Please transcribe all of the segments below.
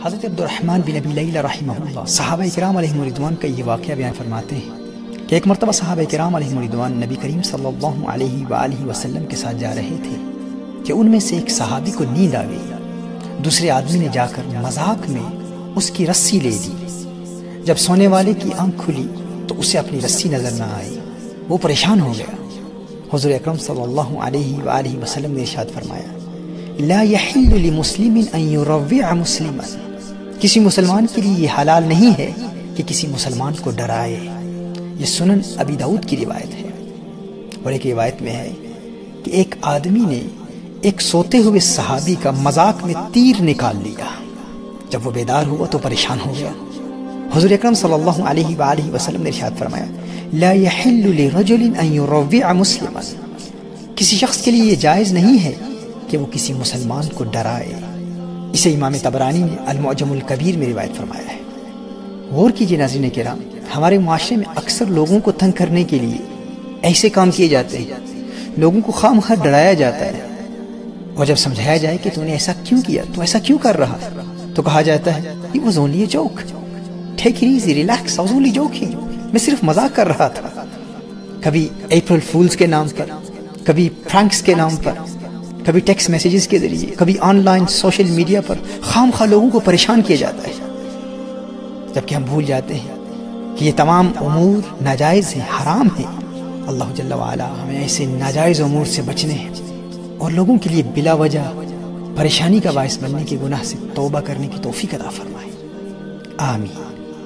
حضرت عبد الرحمن بن ابی لیلہ رحمہ اللہ صحابہ کرام علیہم رضوان کا یہ واقعہ بیان فرماتے ہیں کہ ایک مرتبہ صحابہ کرام علیہم رضوان نبی کریم صلی اللہ علیہ وآلہ وسلم کے ساتھ جا رہے تھے کہ ان میں سے ایک صحابی کو نیند آ گئی۔ دوسرے آدمی نے جا کر مذاق میں اس کی رسی لے دی۔ جب سونے والے کی آنکھ کھلی تو اسے اپنی رسی نظر نہ آئی، وہ پریشان ہو گیا۔ حضور اکرم صلی اللہ علیہ وآلہ وسلم نے ارشاد فرمایا لا يحل لمسلم ان يروع مسلما، کسی مسلمان کے لیے یہ حلال نہیں ہے کہ کسی مسلمان کو ڈرائے۔ یہ سنن ابی داؤد کی روایت ہے۔ اور ایک روایت میں ہے کہ ایک آدمی نے ایک سوتے ہوئے صحابی کا مذاق میں تیر نکال لیا۔ جب وہ بیدار ہوا تو پریشان ہو گیا۔ حضور اکرم صلی اللہ علیہ وآلہ وسلم نے ارشاد فرمایا لا يحل لرجل ان يروع مسلما، کسی شخص کے لیے یہ جائز نہیں ہے کہ وہ کسی مسلمان کو ڈرائے۔ اسے امام طبرانی نے المعجم الکبیر میں روایت فرمایا ہے۔ غور کیجئے ناظرین کرام، ہمارے معاشرے میں اکثر لوگوں کو تنگ کرنے کے لیے ایسے کام کیے جاتے ہیں، لوگوں کو خواہ مخواہ ڈرایا جاتا ہے، اور جب سمجھایا جائے کہ تو نے ایسا کیوں کیا، تو ایسا کیوں کر رہا، تو کہا جاتا ہے it was only a joke, take it easy, relax, I was only joking، میں صرف مذاق کر رہا تھا۔ کبھی اپریل فولز کے نام پر، کبھی فرینکس کے نام پر، کبھی ٹیکسٹ میسیجز کے ذریعے، کبھی آن لائن سوشل میڈیا پر خام خواہ لوگوں کو پریشان کیا جاتا ہے، جبکہ ہم بھول جاتے ہیں کہ یہ تمام امور ناجائز ہیں، حرام ہیں۔ اللہ جل وعلا ہمیں ایسے ناجائز امور سے بچنے ہیں اور لوگوں کے لیے بلا وجہ پریشانی کا باعث بننے کے گناہ سے توبہ کرنے کی توفیق عطا فرمائے، آمین۔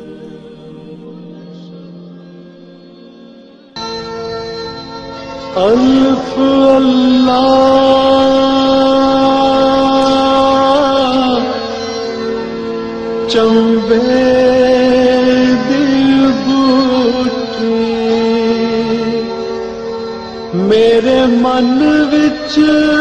الف اللہ چمبے دل بوٹے میرے من وچ